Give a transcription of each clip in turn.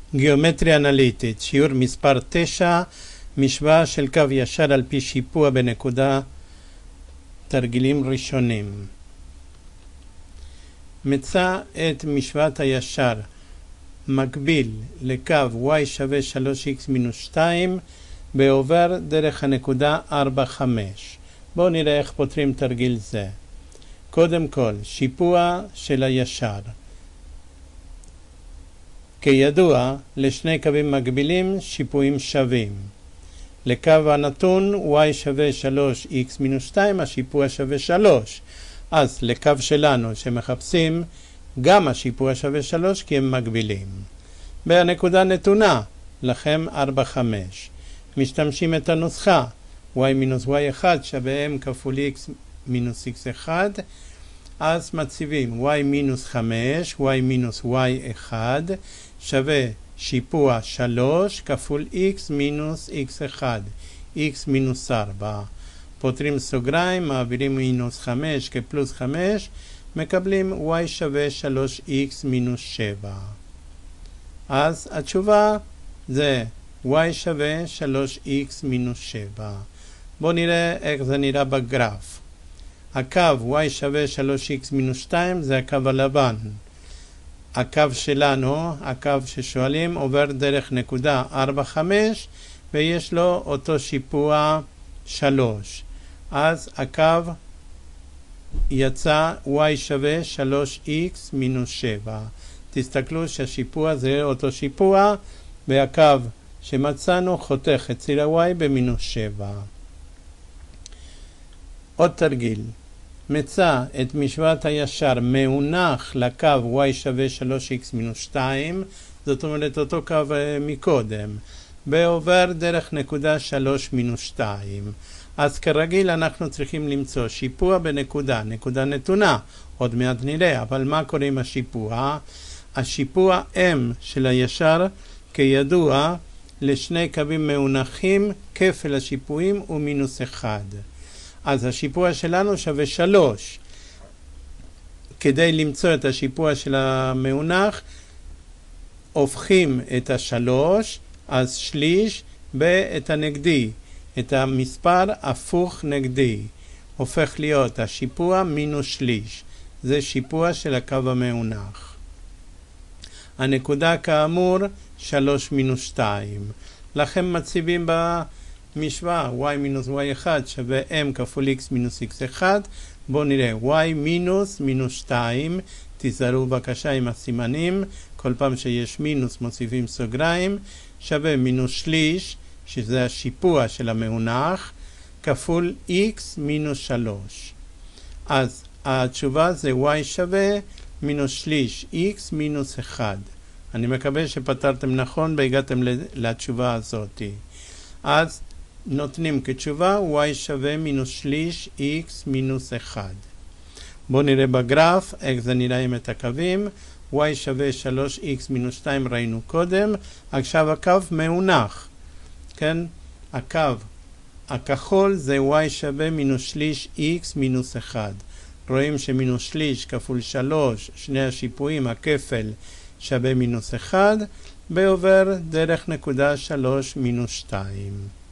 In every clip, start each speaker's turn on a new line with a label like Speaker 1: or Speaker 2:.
Speaker 1: גיאומטריה אנליטית, שיעור מספר 9, משוואה של קו ישר על פי שיפוע בנקודה, תרגילים ראשונים. מצא את משוואת הישר מקביל לקו y שווה 3x מינוס 2 בעובר דרך הנקודה 4, 5. בואו נראה איך פותרים תרגיל זה. קודם כל, שיפוע של הישר. כידוע, לשני קווים מקבילים שיפועים שווים. לקו הנתון y שווה 3x מינוס 2, השיפוע שווה 3. אז לקו שלנו שמחפשים, גם השיפוע שווה 3 כי הם מקבילים. בנקודה נתונה, לכם 4, 5. משתמשים את הנוסחה, y מינוס y1 שווה m כפול x מינוס x1, אז מציבים y מינוס 5, y מינוס y1 שווה שיפוע 3 כפול x מינוס x1, x מינוס 4. פותרים סוגריים, מעבירים מינוס 5 כפלוס 5, מקבלים y שווה 3x מינוס 7. אז התשובה זה y שווה 3x מינוס 7. בואו נראה איך זה נראה בגרף. הקו y שווה 3x מינוס 2 זה הקו הלבן. הקו שלנו, הקו ששואלים, עובר דרך נקודה 4, 5 ויש לו אותו שיפוע 3. אז הקו יצא y שווה 3x מינוס 7. תסתכלו שהשיפוע זה אותו שיפוע והקו שמצאנו חותך את ציר ה-y במינוס 7. עוד תרגיל. מצא את משוואת הישר מאונח לקו y שווה 3x מינוס 2, זאת אומרת אותו קו מקודם, בעובר דרך נקודה 3 מינוס 2. אז כרגיל אנחנו צריכים למצוא שיפוע בנקודה, נקודה נתונה, עוד מעט נראה, אבל מה קורה עם השיפוע? השיפוע m של הישר, כידוע, לשני קווים מאונחים, כפל השיפועים הוא מינוס 1. אז השיפוע שלנו שווה 3. כדי למצוא את השיפוע של המאונח, הופכים את ה3, אז שליש, ואת הנגדי. את המספר הפוך נגדי. הופך להיות השיפוע מינוס שליש. זה שיפוע של הקו המאונח. הנקודה כאמור 3 מינוס 2. לכם מציבים במשוואה y מינוס y1 שווה m כפול x מינוס x1. בואו נראה y מינוס מינוס 2. תיזהרו בבקשה עם הסימנים. כל פעם שיש מינוס מוסיפים סוגריים. שווה מינוס שליש, שזה השיפוע של המאונח, כפול x מינוס 3. אז התשובה זה y שווה מינוס שליש x מינוס 1. אני מקווה שפתרתם נכון והגעתם לתשובה הזאת. אז נותנים כתשובה y שווה מינוס שליש x מינוס 1. בואו נראה בגרף איך זה נראה עם את הקווים. y שווה 3x מינוס 2 ראינו קודם. עכשיו הקו מאונח. כן? הקו הכחול זה y שווה מינוס שליש x מינוס 1. רואים שמינוס שליש כפול 3, שני השיפועים, הכפל, שווה מינוס 1, בעובר דרך נקודה 3 מינוס 2.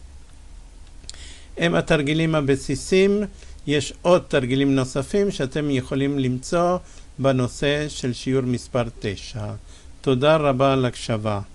Speaker 1: הם התרגילים הבסיסים. יש עוד תרגילים נוספים שאתם יכולים למצוא בנושא של שיעור מספר 9. תודה רבה על הקשבה.